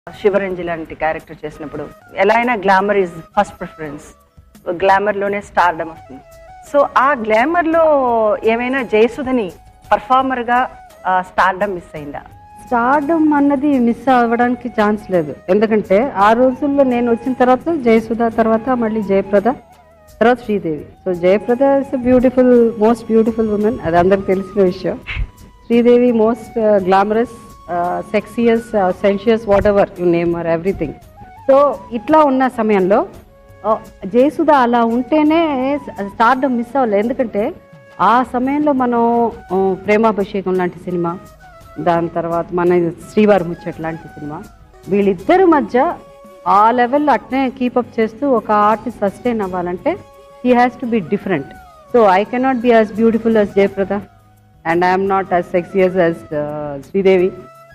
శివరంజి లాంటి క్యారెక్టర్ చేసినప్పుడు ఎలా అయినా గ్లామర్ ఈజ్ ఫస్ట్ ప్రిఫరెన్స్, గ్లామర్లోనే స్టార్డమ్ వస్తుంది. సో ఆ గ్లామర్లో ఏమైనా జయసుధని పర్ఫార్మర్గా స్టార్డమ్ మిస్ అయిందా? స్టార్డమ్ అన్నది మిస్ అవ్వడానికి ఛాన్స్ లేదు. ఎందుకంటే ఆ రోజుల్లో నేను వచ్చిన తర్వాత జయసుధ, తర్వాత మళ్ళీ జయప్రద, తర్వాత Sridevi. So Jayaprada is beautiful, most beautiful women, అది అందరికి తెలిసిన విషయం. Sridevi most glamorous, sexiest, sensuous, whatever you name or everything. So ఇట్లా ఉన్న సమయంలో జయసుధ అలా ఉంటేనే స్టార్డమ్ మిస్ అవ్వలేదు. ఎందుకంటే ఆ సమయంలో మనం ప్రేమాభిషేకం లాంటి సినిమా, దాని తర్వాత మన శ్రీవారి ముచ్చట్ లాంటి సినిమా, వీళ్ళిద్దరి మధ్య ఆ లెవెల్లో అట్నే కీపప్ చేస్తూ ఒక ఆర్టిస్ట్ సస్టైన్ అవ్వాలంటే he has to be different. So I cannot be as beautiful as Jayaprada and I'm not as sexy as Sridevi.